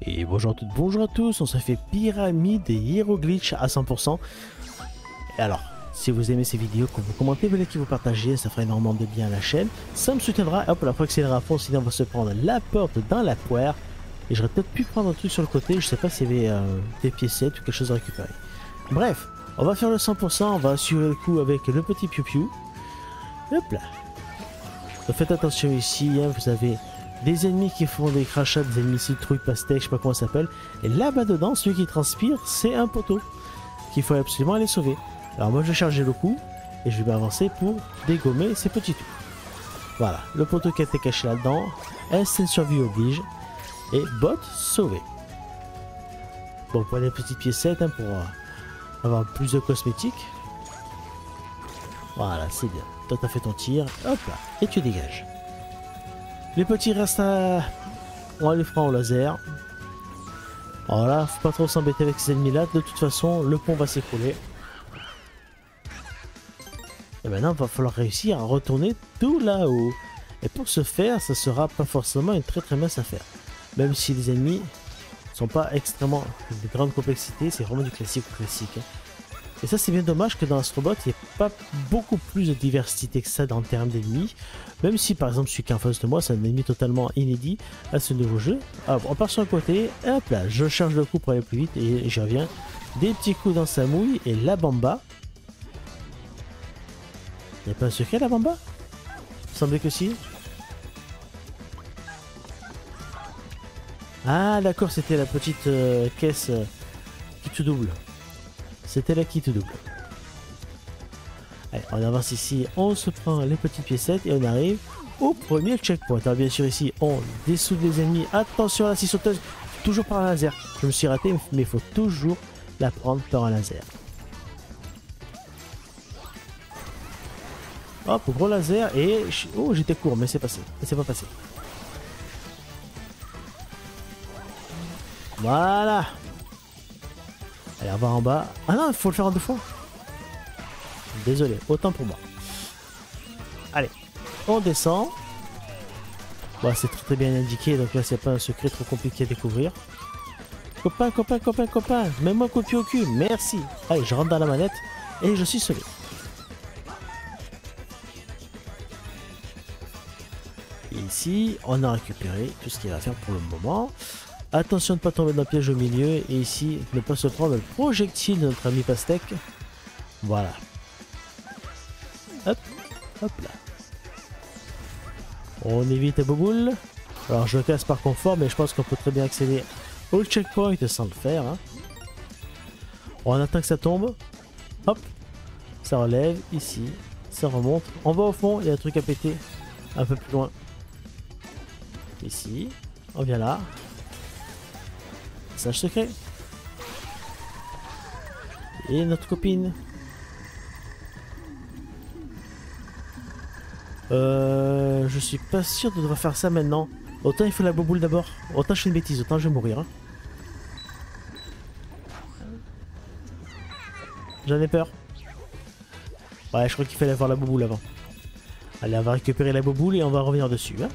Et bonjour à toutes, bonjour à tous, on se fait pyramide et hero glitch à 100%. Et alors, si vous aimez ces vidéos, que vous commentez, vous likez, vous partagez, ça fera énormément de bien à la chaîne. Ça me soutiendra, hop, la fois accélérer à fond, sinon on va se prendre la porte dans la poire. Et j'aurais peut-être pu prendre un truc sur le côté, je sais pas s'il y avait des piécettes ou quelque chose à récupérer. Bref, on va faire le 100%, on va assurer le coup avec le petit piou-piou. Hop là. Donc faites attention ici, hein, vous avez des ennemis qui font des crachats, des ennemis citrouilles, pastèques, je sais pas comment ça s'appelle. Et là-bas dedans, celui qui transpire, c'est un poteau qu'il faut absolument aller sauver. Alors moi je vais charger le coup et je vais avancer pour dégommer ces petits trous. Voilà, le poteau qui a été caché là-dedans, instinct de survie oblige et bot sauvé. Bon, pour les petites piécettes hein, pour avoir plus de cosmétiques. Voilà, c'est bien. Toi t'as fait ton tir, hop là, et tu dégages. Les petits restent à... On les fera au laser. Voilà, faut pas trop s'embêter avec ces ennemis là, de toute façon le pont va s'écrouler. Et maintenant il va falloir réussir à retourner tout là-haut. Et pour ce faire, ça sera pas forcément une très mince affaire. Même si les ennemis sont pas extrêmement de grande complexité, c'est vraiment du classique au classique. Hein. Et ça c'est bien dommage que dans Astrobot il n'y ait pas beaucoup plus de diversité que ça en termes d'ennemis. Même si par exemple celui qui est en face de moi c'est un ennemi totalement inédit à ce nouveau jeu. Alors, on part sur le côté, hop là, je charge le coup pour aller plus vite et j'y reviens. Des petits coups dans sa mouille et la bamba. Il n'y a pas un secret la bamba? Il semblait que si. Ah d'accord, c'était la petite caisse qui te double. C'était là qui te double. Allez, on avance ici, on se prend les petites piécettes et on arrive au premier checkpoint. Alors bien sûr ici, on dessoude les ennemis. Attention à la scie sauteuse, toujours par un laser. Je me suis raté, mais il faut toujours la prendre par un laser. Hop, gros laser et... Oh, j'étais court, mais c'est passé. Mais c'est pas passé. Voilà. Allez, on va en bas. Ah non, il faut le faire en deux fois. Désolé, autant pour moi. Allez, on descend. Bon, c'est très bien indiqué, donc là, c'est pas un secret trop compliqué à découvrir. Copain, copain, copain, copain, mets-moi un coup de pied au cul, merci. Allez, je rentre dans la manette et je suis sauvé. Et ici, on a récupéré tout ce qu'il va faire pour le moment. Attention de ne pas tomber dans le piège au milieu. Et ici, ne pas se prendre le projectile de notre ami pastèque. Voilà. Hop, hop là. On évite les bouboules. Alors je le casse par confort, mais je pense qu'on peut très bien accéder au checkpoint sans le faire. Hein. On attend que ça tombe. Hop, ça relève ici, ça remonte. On va au fond, il y a un truc à péter. Un peu plus loin. Ici, on vient là. Message secret. Et notre copine. Je suis pas sûr de devoir faire ça maintenant. Autant il faut la boboule d'abord. Autant je fais une bêtise, autant je vais mourir. Hein. J'en ai peur. Ouais, je crois qu'il fallait avoir la boboule avant. Allez, on va récupérer la boboule et on va revenir dessus. Hein.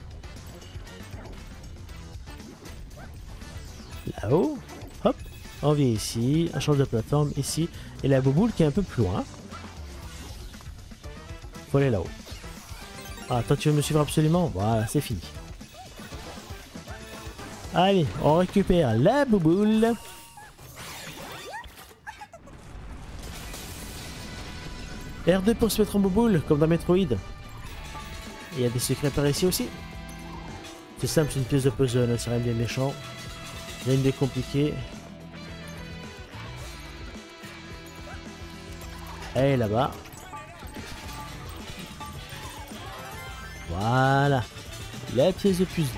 Là-haut. Hop. On vient ici. On change de plateforme ici. Et la boboule qui est un peu plus loin. Faut aller là-haut. Ah, toi tu veux me suivre absolument? Voilà, c'est fini. Allez, on récupère la bouboule. R2 pour se mettre en bouboule, comme dans Metroid. Et il y a des secrets par ici aussi. C'est simple, c'est une pièce de puzzle, c'est rien de bien méchant. Rien de compliqué. Allez, là-bas. Voilà, la pièce de puzzle.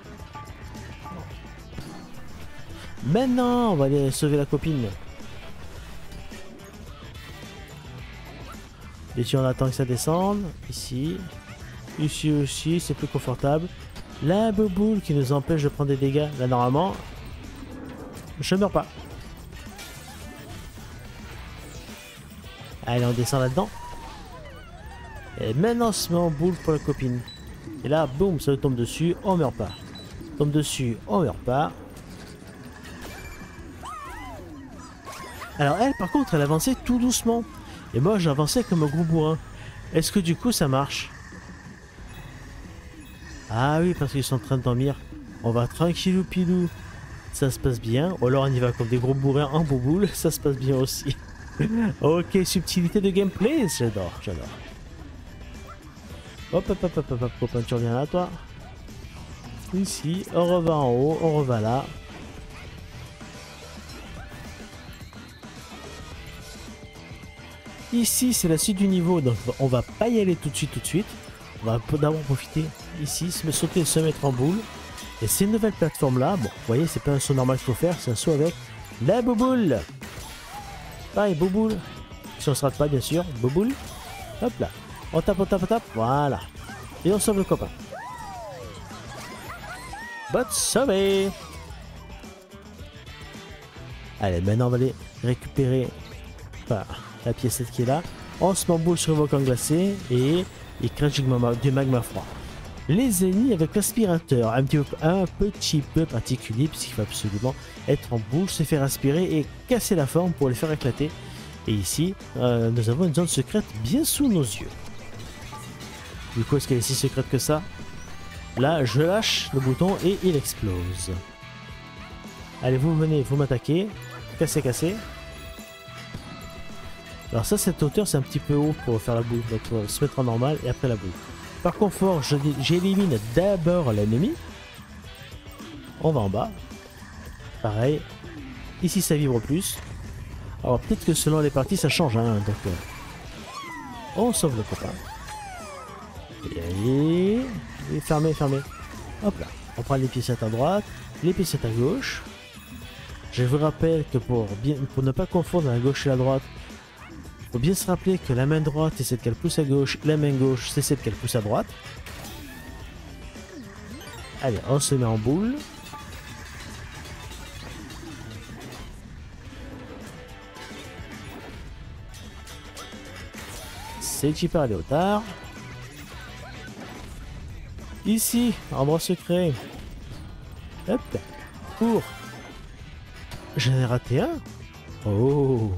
Maintenant, on va aller sauver la copine. Et si on attend que ça descende, ici, ici aussi, c'est plus confortable. La boboule qui nous empêche de prendre des dégâts. Là, normalement, je meurs pas. Allez, on descend là-dedans. Et maintenant on se met en boule pour la copine. Et là, boum, ça tombe dessus, on meurt pas. Tombe dessus, on meurt pas. Alors elle, par contre, elle avançait tout doucement. Et moi, j'avançais comme un gros bourrin. Est-ce que du coup, ça marche? Ah oui, parce qu'ils sont en train de dormir. On va tranquillou pilou. Ça se passe bien. Ou alors on y va comme des gros bourrins en bouboule. Ça se passe bien aussi. Ok, subtilité de gameplay. J'adore, j'adore. Hop, hop, hop, hop, hop, hop. Copain, tu reviens là, toi. Ici, on revient en haut, on revient là. Ici, c'est la suite du niveau, donc on va pas y aller tout de suite. On va d'abord profiter ici, se sauter, se mettre en boule. Et ces nouvelles plateformes là, bon, vous voyez, c'est pas un saut normal qu'il faut faire, c'est un saut avec la bouboule. Pareil, bouboule. Si on se rate pas, bien sûr, bouboule. Hop là. On tape, on tape, on tape. Voilà. Et on sauve le copain. Bot sauvé. Allez, maintenant on va aller récupérer la piécette qui est là. On se met en boule sur le volcan glacé et il crache du magma froid. Les ennemis avec l'aspirateur, un petit peu particulier puisqu'il faut absolument être en boule, se faire aspirer et casser la forme pour les faire éclater. Et ici, nous avons une zone secrète bien sous nos yeux. Du coup, est-ce qu'elle est si secrète que ça? Là, je lâche le bouton et il explose. Allez, vous venez, vous m'attaquez. Casser, casser. Alors ça, cette hauteur, c'est un petit peu haut pour faire la boule. Donc, on va se mettre en normal et après la boule. Par confort, j'élimine d'abord l'ennemi. On va en bas. Pareil. Ici, ça vibre plus. Alors, peut-être que selon les parties, ça change. Hein, donc, on sauve le copain. Et fermez, fermez. Hop là. On prend les piécettes à droite, les piécettes à gauche. Je vous rappelle que pour ne pas confondre la gauche et la droite, il faut bien se rappeler que la main droite c'est celle qu'elle pousse à gauche, la main gauche c'est celle qu'elle pousse à droite. Allez, on se met en boule. C'est Hyper Léotard. Ici, endroit secret. Hop, pour. J'en ai raté un. Oh.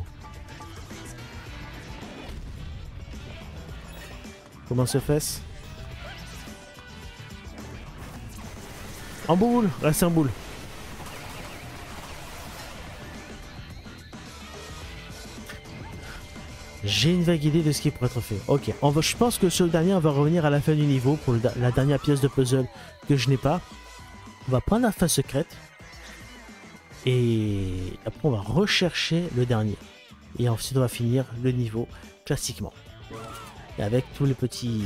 Comment se fait-ce? En boule, reste en boule. J'ai une vague idée de ce qui pourrait être fait. Ok, je pense que sur le dernier, on va revenir à la fin du niveau pour la dernière pièce de puzzle que je n'ai pas. On va prendre la phase secrète. Et après, on va rechercher le dernier. Et ensuite, on va finir le niveau classiquement. Et avec tous les petits...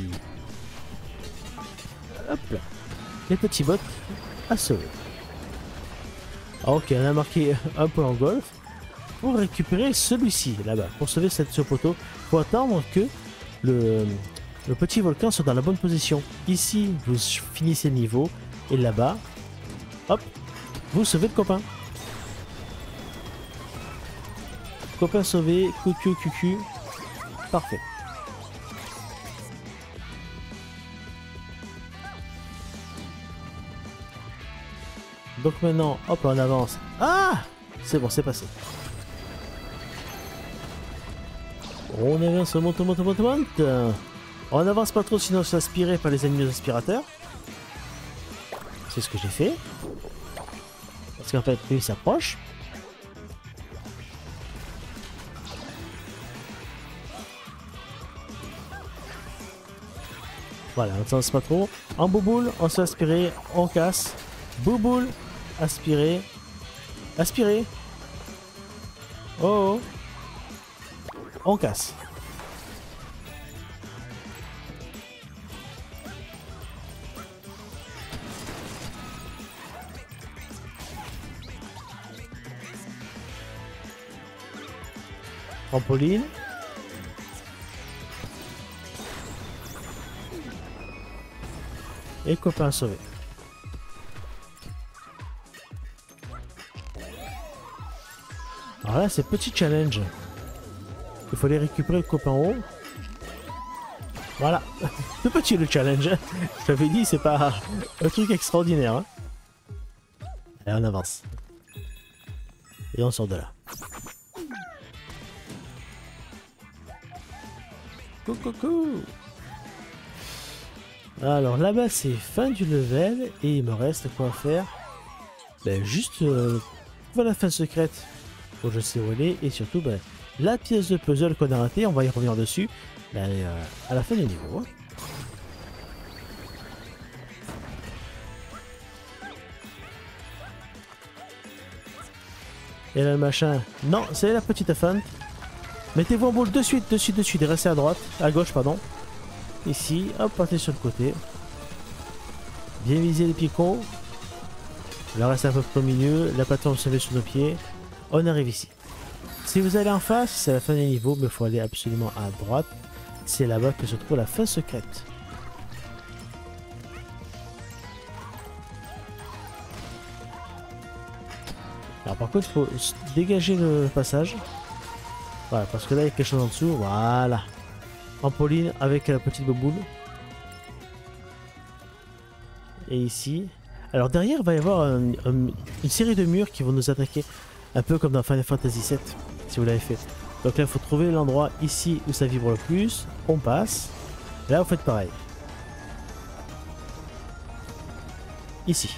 Hop là. Les petits bots à sauver. Ok, on a marqué un peu en golf. Pour récupérer celui-ci là-bas, pour sauver ce poteau, il faut attendre que le petit volcan soit dans la bonne position. Ici, vous finissez le niveau, et là-bas, hop, vous sauvez le copain. Copain sauvé, cucu, parfait. Donc maintenant, hop, on avance. Ah! C'est bon, c'est passé. On avance, on monte. On avance pas trop sinon on se fait aspirer par les ennemis aspirateurs. C'est ce que j'ai fait. Parce qu'en fait, lui il s'approche. Voilà, on s'avance pas trop. En bouboule, on se fait aspirer, on casse. Bouboule, aspirer. Aspirer. Oh. On casse. Trampoline. Et copain sauvé. Alors là, c'est petit challenge. Il faut aller récupérer le copain en haut. Voilà. C'est petit le challenge. Je t'avais dit, c'est pas un truc extraordinaire. Hein. Allez, on avance. Et on sort de là. Coucou. Alors là-bas c'est fin du level et il me reste quoi faire. Ben juste voir la fin secrète. Bon, je sais où elle est et surtout ben, la pièce de puzzle qu'on a ratée, on va y revenir dessus ben, à la fin du niveau. Hein. Et là le machin, non c'est la petite fente. Mettez-vous en boule de suite, et restez à droite, à gauche pardon. Ici, hop, partez sur le côté. Bien viser les picots. Le reste à peu près au milieu, la plateforme se met sous nos pieds. On arrive ici. Si vous allez en face, c'est la fin du niveau, mais il faut aller absolument à droite. C'est là-bas que se trouve la fin secrète. Alors par contre, il faut dégager le passage. Voilà, parce que là, il y a quelque chose en dessous. Voilà. Trampoline avec la petite boule. Et ici. Alors derrière, il va y avoir une série de murs qui vont nous attaquer. Un peu comme dans Final Fantasy VII, si vous l'avez fait. Donc là, il faut trouver l'endroit ici où ça vibre le plus. On passe. Là, vous faites pareil. Ici.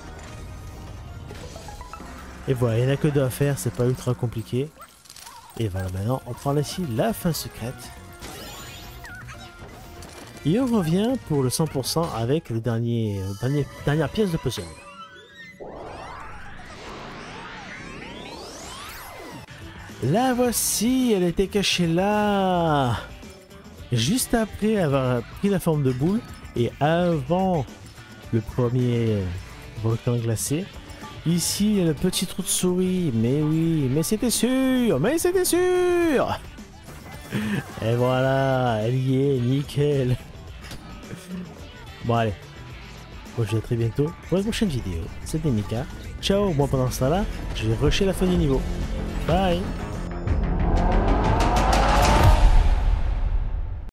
Et voilà, il n'y en a que deux à faire, c'est pas ultra compliqué. Et voilà, maintenant, on prend ici la fin secrète. Et on revient pour le 100% avec le dernière pièce de puzzle. La voici, elle était cachée là. Juste après avoir pris la forme de boule et avant le premier volcan glacé. Ici, il y a le petit trou de souris. Mais oui, mais c'était sûr. Et voilà, elle y est, nickel. Bon allez, moi je vous dis à très bientôt pour la prochaine vidéo. C'était Mika. Ciao, moi pendant ce temps-là, je vais rusher la fin du niveau. Bye.